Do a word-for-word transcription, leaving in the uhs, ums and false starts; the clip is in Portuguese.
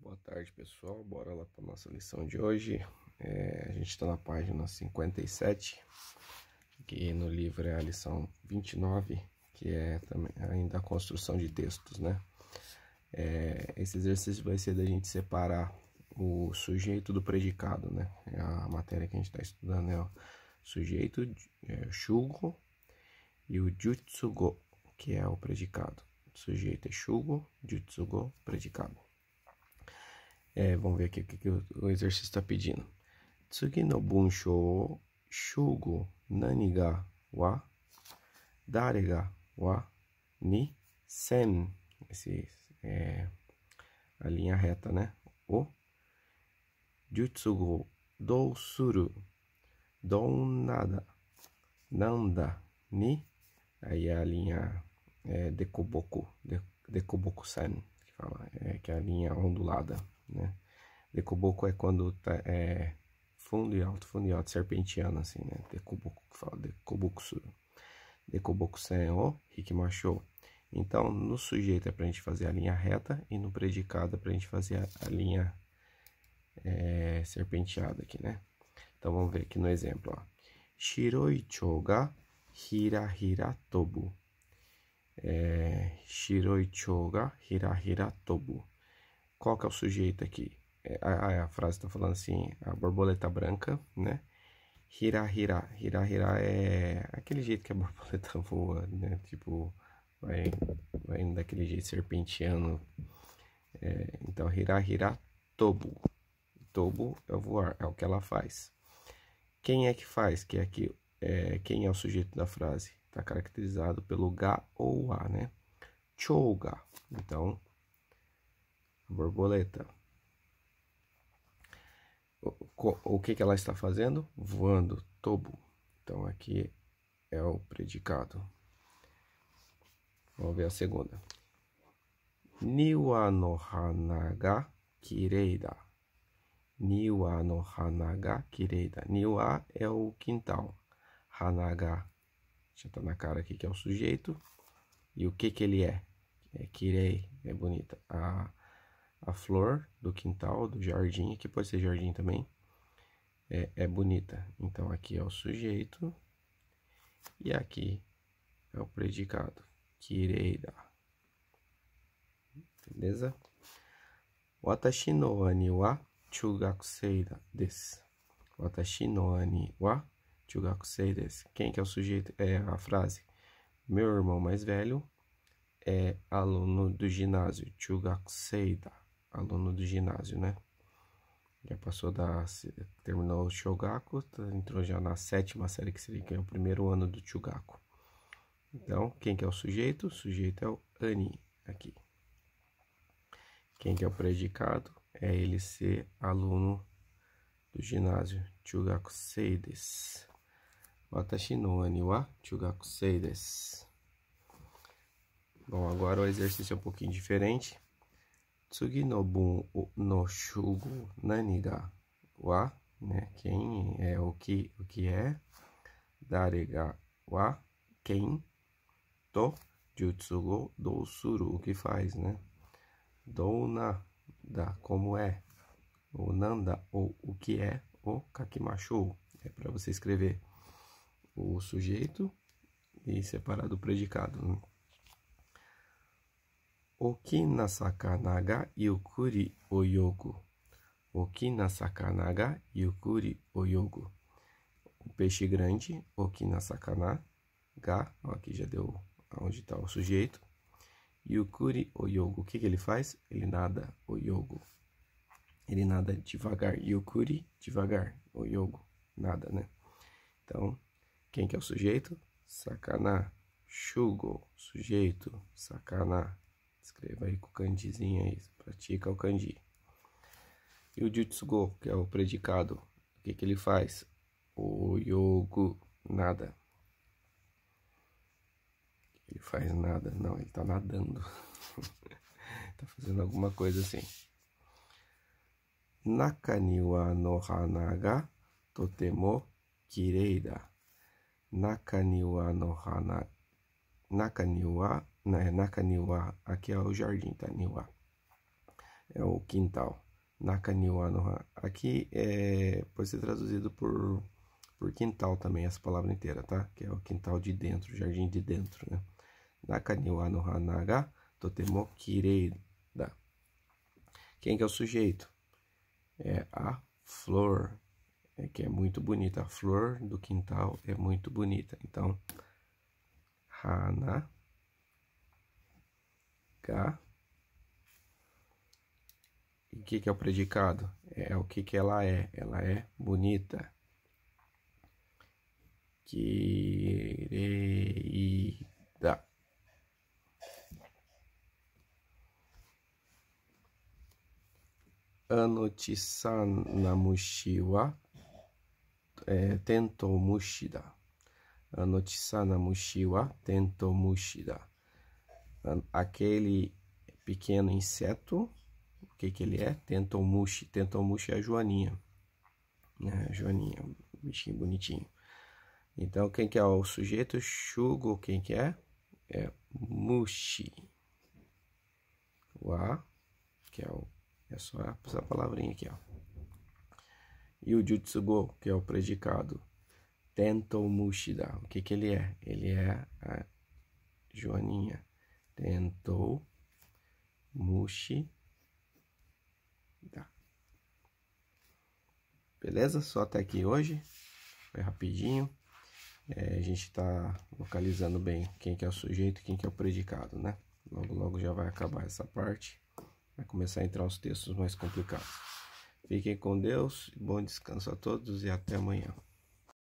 Boa tarde, pessoal. Bora lá para nossa lição de hoje. É, a gente está na página cinquenta e sete, que no livro é a lição vinte e nove, que é também ainda a construção de textos, né? É, esse exercício vai ser da gente separar o sujeito do predicado, né? É a matéria que a gente está estudando é o sujeito, é, o shugo, e o jutsugo, que é o predicado. O sujeito é shugo, jutsugo, predicado. É, vamos ver aqui o que, que o exercício está pedindo. Tsugi no bunsho o shugo nani ga wa dare ga wa ni sen. Esse é a linha reta, né? O jutsugo dou suru don nada nanda ni. Aí é a linha é, dekoboku, de, dekoboku-sen, que fala, é, que é a linha ondulada, né? Dekoboku é quando tá, é fundo e alto, fundo e alto, serpentiano, assim, né? Dekoboku, que fala, dekoboku-su. Dekoboku-sen o hikimashou. Então, no sujeito é pra gente fazer a linha reta e no predicado é pra gente fazer a, a linha é, serpenteada aqui, né? Então, vamos ver aqui no exemplo, ó. Shiroi chou ga hira hira tobu. É, Shiroi chou ga hira hira tobu. Qual que é o sujeito aqui? É, a, a frase está falando assim, a borboleta branca, né? Hira hira. Hira hira é aquele jeito que a borboleta voa, né? Tipo, vai, vai indo daquele jeito serpentiano. É, então, hira hira tobu. Tobu é o voar, é o que ela faz. Quem é que faz? Que é aqui, é, quem é o sujeito da frase? Está caracterizado pelo ga ou a, né? Chouga. Então, a borboleta. O, o que, que ela está fazendo? Voando. Tobu. Então, aqui é o predicado. Vamos ver a segunda. Niwa no hana ga kirei da. Niwa no hana ga kirei da. Niwa é o quintal. Hana ga, já tá na cara aqui que é o sujeito. E o que que ele é? É kirei, é bonita. A, a flor do quintal, do jardim, que pode ser jardim também, é, é bonita. Então aqui é o sujeito e aqui é o predicado. Kirei da. Beleza? Watashi no ani wa chugakusei desu. Watashi no ani wa chugakusei desu. Quem que é o sujeito? É a frase. Meu irmão mais velho é aluno do ginásio. Chugakusei da. Aluno do ginásio, né? Já passou da... terminou o Shogaku, entrou já na sétima série, que seria que é o primeiro ano do Chugaku. Então, quem que é o sujeito? O sujeito é o ani, aqui. Quem que é o predicado? É ele ser aluno do ginásio. Chugakusei desu. Watashi no ani wa chugakusei desu. Bom, agora o exercício é um pouquinho diferente. Tsugi no bun no shugo nani ga wa, né? Quem é o que, o que é. Dare ga wa, quem. To jutsugo dou suru, o que faz, né? Dou na, da, como é. O nanda, ou o que é. O kakimashou, é para você escrever o sujeito e separar do predicado, né? Oki na sakana ga yukuri oyogu. Oki na sakana ga yukuri oyogu. O peixe grande, oki na sakana ga, ó, aqui já deu onde está o sujeito. Yukuri oyogu, o que, que ele faz? Ele nada, oyogu. Ele nada devagar, yukuri, devagar, oyogu, nada, né? Então, quem que é o sujeito? Sakana, shugo, sujeito, sakana. Escreva aí com o kanjizinho aí, pratica o kanji. E o jutsugo, que é o predicado, o que, que ele faz? Oyogu, nada. Ele faz nada, não, ele tá nadando. Tá fazendo alguma coisa assim. Naka ni wa no hana ga totemo kirei da. Naka ni wa no hana. Naka ni wa, né, naka ni wa, aqui é o jardim, tá? Ni wa. é o quintal. Naka ni wa no ha. Aqui é, pode ser traduzido por, por quintal também, essa palavra inteira, tá? Que é o quintal de dentro, jardim de dentro, né? Naka ni wa no hana ga totemo kirei da. Quem que é o sujeito? É a flor, é que é muito bonita. A flor do quintal é muito bonita. Então, hana ga. E o que, que é o predicado? É o que, que ela é. Ela é bonita. Kireida. Anochi-san na mushi wa é, tentou mushi da. Anochi-san na mushi wa tentou mushi da. Aquele pequeno inseto, o que que ele é? Tentomushi. Tentomushi é a joaninha, né? A joaninha, um bichinho bonitinho. Então, quem que é o sujeito? Shugo, quem que é? É mushi. Wa, que é, o, é só essa palavrinha aqui, ó. E o jutsugo, que é o predicado. Tentomushi da. O que que ele é? Ele é a joaninha. Tentou mushi da. Beleza? Só até aqui hoje. Foi rapidinho. É, a gente está localizando bem quem que é o sujeito e quem que é o predicado, né? Logo, logo já vai acabar essa parte. Vai começar a entrar os textos mais complicados. Fiquem com Deus. Bom descanso a todos e até amanhã.